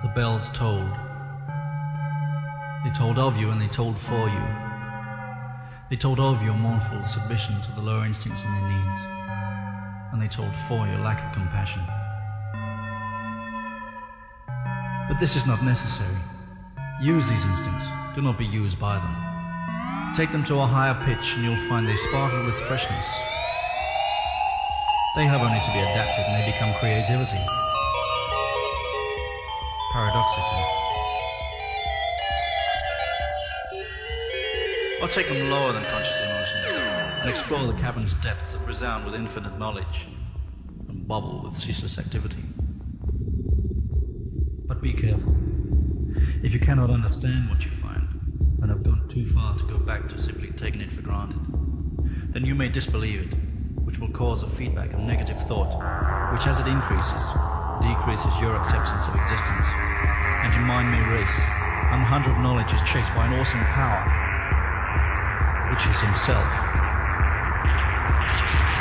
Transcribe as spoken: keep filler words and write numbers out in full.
the bells tolled. They told of you and they told for you. They told of your mournful submission to the lower instincts and their needs, and they told for your lack of compassion. But this is not necessary. Use these instincts, do not be used by them. Take them to a higher pitch and you'll find they sparkle with freshness. They have only to be adapted and they become creativity. Paradoxically. Or take them lower than conscious emotions and explore the cavernous depths that resound with infinite knowledge and bubble with ceaseless activity. But be careful. If you cannot understand what you find and have gone too far to go back to simply taking it for granted, then you may disbelieve it, which will cause a feedback of negative thought, which as it increases, decreases your acceptance of existence, and your mind may race, and the hunter of knowledge is chased by an awesome power, which is himself.